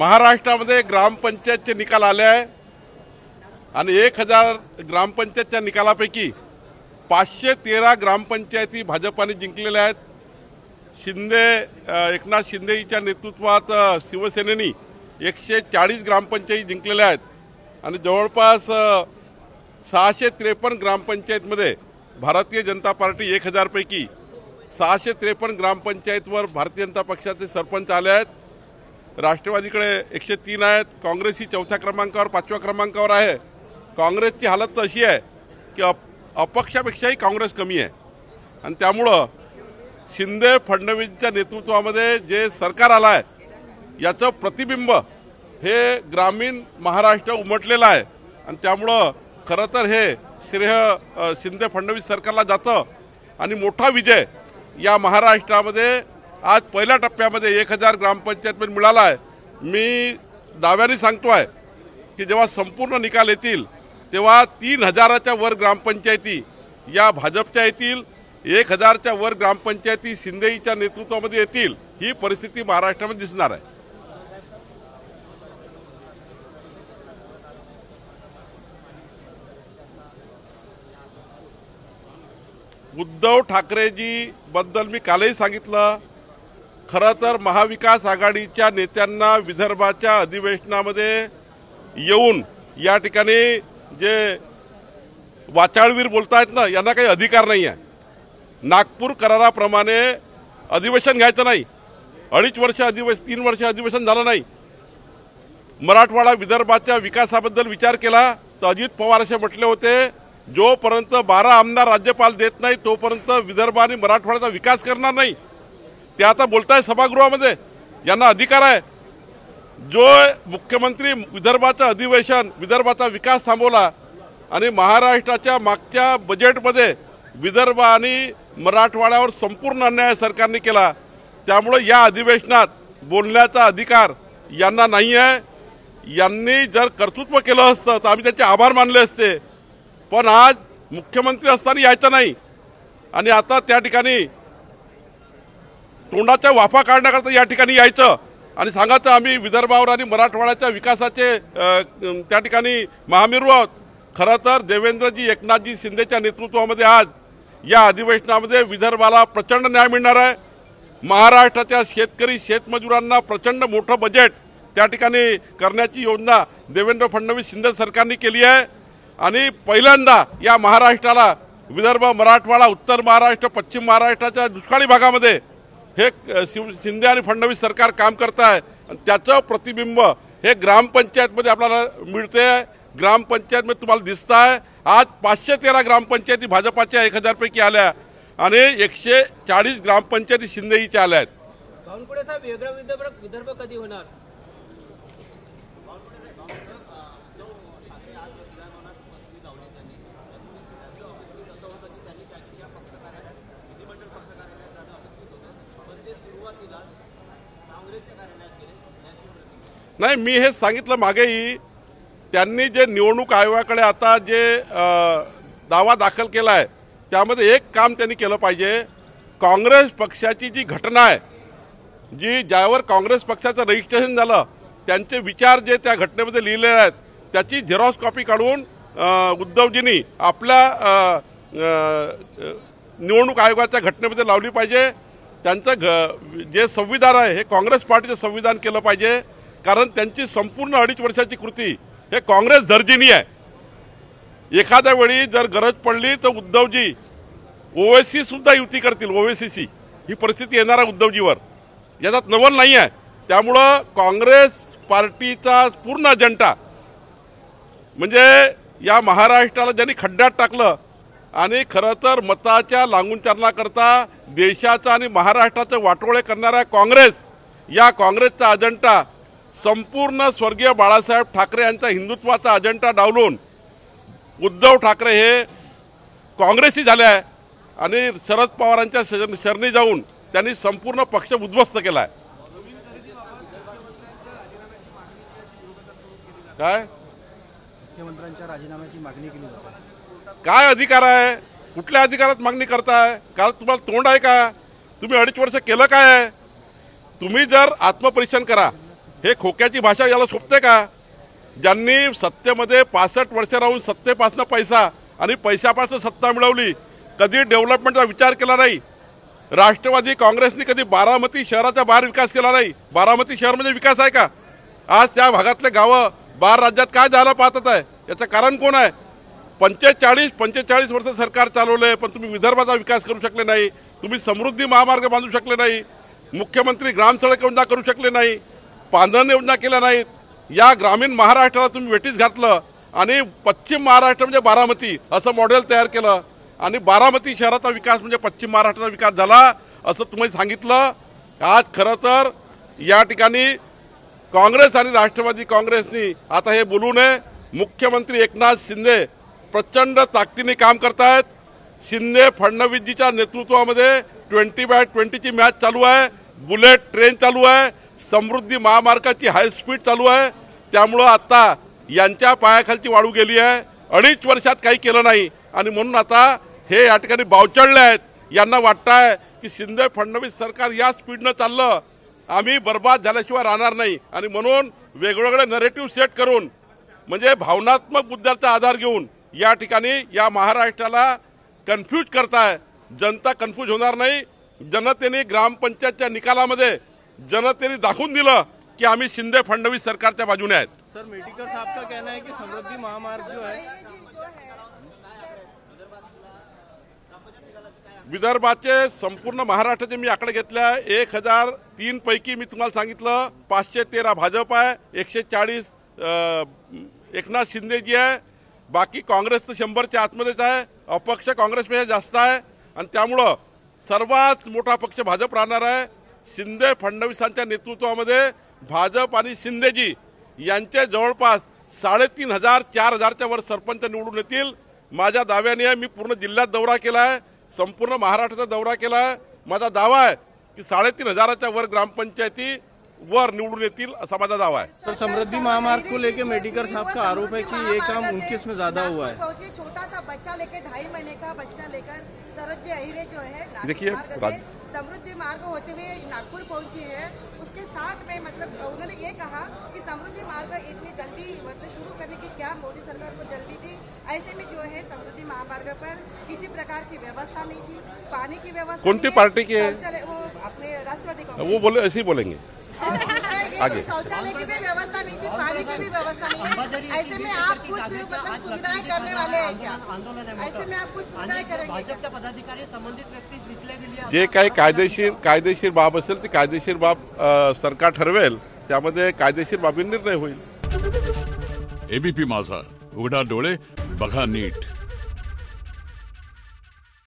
महाराष्ट्रामध्ये ग्रामपंचायतचे निकाल आले आहे आणि 1000 ग्रामपंचायतच्या निकालापैकी 513 ग्रामपंचायती भाजपाने जिंकलेल्या आहेत। एकनाथ शिंदेच्या नेतृत्वात शिवसेनेने 140 ग्रामपंचायती जिंकलेल्या आहेत आणि जवळपास 653 ग्रामपंचायतमध्ये भारतीय जनता पार्टी 1000 पैकी 653 ग्रामपंचायतवर भारतीय जनता पक्षाचे सरपंच आले आहेत। राष्ट्रवादीकडे 103 आहेत, काँग्रेस ही 4थ्या क्रमांकावर 5व्या क्रमांकावर आहे। काँग्रेसची हालत तर अशी आहे की अपक्षापेक्षाही काँग्रेस कमी आहे आणि त्यामुळं शिंदे फडणवीसच्या नेतृत्वामध्ये जे सरकार आलं आहे याचं प्रतिबिंब हे ग्रामीण महाराष्ट्र उमटलेलं आहे आणि त्यामुळं खरं तर हे श्रेय शिंदे फडणवीस सरकारला जातं आणि मोठा विजय या महाराष्ट्रामध्ये आज पहिल्या टप्प्यामध्ये 1000 ग्रामपंचायतमध्ये मिळाला आहे। मी दाव्याने सांगतोय की जेव्हा संपूर्ण निकाल येतील तेव्हा 3000च्या वर ग्रामपंचायती या भाजपच्या येतील, 1000च्या वर ग्रामपंचायती शिंदेच्या नेतृत्वामध्ये येतील। ही परिस्थिती महाराष्ट्रामध्ये दिसणार आहे। उद्धव ठाकरेजी बद्दल मी कालही सांगितलं, खरं तर महाविकास आघाडीच्या नेत्यांना विदर्भाच्या अधिवेशनामध्ये येऊन या ठिकाणी जे वाचाळवीर बोलतायत ना यांना काही अधिकार नाही आहे। नागपूर कराराप्रमाणे अधिवेशन घ्यायचं नाही, 2.5 वर्ष अधिवेशन 3 वर्ष अधिवेशन झालं नाही। मराठवाडा विदर्भाच्या विकासाबद्दल विचार केला तर अजित पवार असे म्हटले होते जोपर्यंत 12 आमदार राज्यपाल देत नाही तोपर्यंत विदर्भ आणि मराठवाड्याचा विकास करणार नाही। ते आता बोलताय सभागृहामध्ये, यांना अधिकार आहे। जो मुख्यमंत्री विदर्भाचं अधिवेशन विदर्भाचा विकास थांबवला आणि महाराष्ट्राच्या मागच्या बजेटमध्ये विदर्भ आणि मराठवाड्यावर संपूर्ण अन्याय सरकारने केला, त्यामुळे या अधिवेशनात बोलण्याचा अधिकार यांना नाही आहे। यांनी जर कर्तृत्व केलं असतं तर आम्ही त्याचे आभार मानले असते, पण आज मुख्यमंत्री असताना यायचं नाही आणि आता त्या ठिकाणी तोंडाच्या वाफा काढण्याकरता या ठिकाणी यायचं आणि सांगायचं आम्ही विदर्भावर आणि मराठवाड्याच्या विकासाचे त्या ठिकाणी महामेरू आहोत। खरं तर देवेंद्रजी एकनाथजी शिंदेच्या नेतृत्वामध्ये आज या अधिवेशनामध्ये विदर्भाला प्रचंड न्याय मिळणार आहे। महाराष्ट्राच्या शेतकरी शेतमजुरांना प्रचंड मोठं बजेट त्या ठिकाणी करण्याची योजना देवेंद्र फडणवीस शिंदे सरकारने केली आहे आणि पहिल्यांदा या महाराष्ट्राला विदर्भ, मराठवाडा, उत्तर महाराष्ट्र, पश्चिम महाराष्ट्राच्या दुष्काळी भागामध्ये हे शिंदे आणि फडणवीस सरकार काम करत आहे आणि त्याचं प्रतिबिंब हे ग्रामपंचायतमध्ये आपल्याला मिळते। ग्रामपंचायतमध्ये तुम्हाला दिसत आहे आज 513 ग्रामपंचायती भाजपाच्या 1000 पैकी आल्या आणि 140 ग्रामपंचायती शिंदेच्या आल्या आहेत। बावनकुळे साहेब, वेगळा विदर्भ कधी होणार? नाही, मी हे सांगितलं मागेही, त्यांनी जे निवडणूक आयोगाकडे आता जे दावा दाखल केला आहे त्यामध्ये एक काम त्यांनी केलं पाहिजे। काँग्रेस पक्षाची जी घटना आहे ज्यावर काँग्रेस पक्षाचं रजिस्ट्रेशन झालं त्यांचे विचार जे त्या घटनेमध्ये लिहिलेले आहेत त्याची झेरॉक्स कॉपी काढून उद्धवजींनी आपल्या निवडणूक आयोगाच्या घटनेमध्ये लावली पाहिजे। त्यांचं जे संविधान आहे हे काँग्रेस पार्टीचं संविधान केलं पाहिजे, कारण त्यांची संपूर्ण 2.5 वर्षाची कृती हे काँग्रेस दर्जिनी आहे। एखाद्या वेळी जर गरज पडली तर उद्धवजी ओवेसी सुद्धा युती करतील, ओवेसीशी ही परिस्थिती येणार आहे उद्धवजीवर, याच्यात नवल नाही आहे। त्यामुळं काँग्रेस पार्टीचा पूर्ण अजेंडा म्हणजे या महाराष्ट्राला ज्यांनी खड्ड्यात टाकलं आणि खरं तर मताच्या लांगूनचारणाकरता देशाचं आणि महाराष्ट्राचं वाटोळे करणारा काँग्रेस, या काँग्रेसचा अजेंडा संपूर्ण स्वर्गीय बाळासाहेब ठाकरे यांचा हिंदुत्वाचा अजेंडा डावलून उद्धव ठाकरे हे काँग्रेसी झाले आहे आणि शरद पवारांच्या शरणी जाऊन त्यांनी संपूर्ण पक्ष उद्ध्वस्त केला आहे। काय मुख्यमंत्र्यांच्या राजीनाम्याची मागणी केली जाते, काय अधिकार आहे? कुठल्या अधिकारात मागणी करताय? कारण तुम्हाला तोंड आहे का? तुम्ही 2.5 वर्ष केलं काय? तुम्ही जर आत्मपरीक्षण करा, हे खोक्याची भाषा याला सोपते का? ज्यांनी सत्तेमध्ये 65 वर्ष राहून सत्तेपासून पैसा आणि पैशापासून सत्ता मिळवली, कधी डेव्हलपमेंटचा विचार केला नाही. राष्ट्रवादी काँग्रेसनी कधी बारामती शहराच्या बाहेर विकास केला नाही. बारामती शहर म्हणजे विकास आहे का? आज त्या भागातले गावं बाहेर राज्यात काय जायला पाहत आहे? याचं कारण कोण आहे? 45 वर्ष सरकार चालवलंय, पण तुम्ही विदर्भाचा विकास करू शकले नाही. तुम्ही समृद्धी महामार्ग बांधू शकले नाही. मुख्यमंत्री ग्रामसडक योजना करू शकले नाही. पांढरण योजना केल्या नाहीत. या ग्रामीण महाराष्ट्राला तुम्ही वेठीस घातलं आणि पश्चिम महाराष्ट्र म्हणजे बारामती असं मॉडेल तयार केलं आणि बारामती शहराचा विकास म्हणजे पश्चिम महाराष्ट्राचा विकास झाला असं तुम्ही सांगितलं. आज खरं तर या ठिकाणी काँग्रेस आणि राष्ट्रवादी काँग्रेसनी आता हे बोलू नये. मुख्यमंत्री एकनाथ शिंदे प्रचंड ताकदीने काम करतायत. शिंदे फडणवीसजीच्या नेतृत्वामध्ये 20x20ची मॅच चालू आहे. बुलेट ट्रेन चालू आहे. समृद्धी महामार्गाची हाय स्पीड चालू आहे. त्यामुळं आता यांच्या पायाखालची वाळू गेली आहे. 2.5 वर्षात काही केलं नाही आणि म्हणून आता हे या ठिकाणी बावचळले आहेत. यांना वाटतंय की शिंदे फडणवीस सरकार या स्पीडनं चाललं, आम्ही बर्बाद झाल्याशिवाय राहणार नाही आणि म्हणून वेगवेगळे नरेटिव्ह सेट करून म्हणजे भावनात्मक मुद्द्याचा आधार घेऊन या ठिकाणी या महाराष्ट्राला कन्फ्यूज करताय. जनता कन्फ्यूज होणार नाही. जनतेने ग्रामपंचायतच्या निकालामध्ये जनतेने दाखवून दिलं की आम्ही शिंदे फडणवीस सरकारच्या बाजूने आहेत. सर, मेडिकल साहब का कहना है कि समृद्धि महामार्ग जो है विदर्भाचे संपूर्ण महाराष्ट्राचे मी आकडे घेतले आहे. 1003 पैकी मी तुम्हाला सांगितलं 513 भाजप आहे, 140 एकनाथ शिंदेजी आहे. बाकी काँग्रेसचं 100च्या आतमध्येच आहे. अपक्ष काँग्रेसपेक्षा जास्त आहे आणि त्यामुळं सर्वात मोठा पक्ष भाजप राहणार आहे. शिंदे फडणवीसांच्या नेतृत्वामध्ये भाजप आणि शिंदेजी यांचे जवळपास 3,500-4,000च्या वर सरपंच निवडून येतील. माझ्या दाव्याने आहे. मी पूर्ण जिल्ह्यात दौरा केला आहे, संपूर्ण महाराष्ट्राचा दौरा केला आहे. माझा दावा आहे की 3,500च्या वर ग्रामपंचायती वर निवडून येतील असा माझा दावा आहे. सर, समृद्धि महामार्ग को लेकर मेडिकल साहब का आरोप है कि ये काम उनके इसमें ज्यादा हुआ है. छोटा सा बच्चा लेकर 2.5 महीने का बच्चा लेकर सरोज अहिरे जो है देखिए समृद्धि मार्ग होते हुए नागपुर पहुंची है. उसके साथ में मतलब उन्होंने ये कहा कि समृद्धि मार्ग इतनी जल्दी मतलब शुरू करने की क्या मोदी सरकार को जल्दी थी? ऐसे में जो है समृद्धि महामार्ग पर किसी प्रकार की व्यवस्था नहीं थी. पानी की व्यवस्था कौन सी पार्टी की है? वो अपने राष्ट्रवादी वो बोले ऐसे ही बोलेंगे. आगे शौचालय की भी व्यवस्था नहीं थी, पानी की भी व्यवस्था नहीं है. ऐसे में आप कुछ मतलब सुविधाएं करने वाले हैं क्या? ऐसे में आप कुछ सुविधाएं करेंगे? भाजपच्या पदाधिकारी संबंधित व्यक्तीस विकले गेले. जे काही कायदेशीर बाब असेल ती कायदेशीर बाब सरकार ठरवेल. त्यामध्ये कायदेशीर बाबी निर्णय होईल. एबीपी माझा, उघडा डोळे बघा नीट.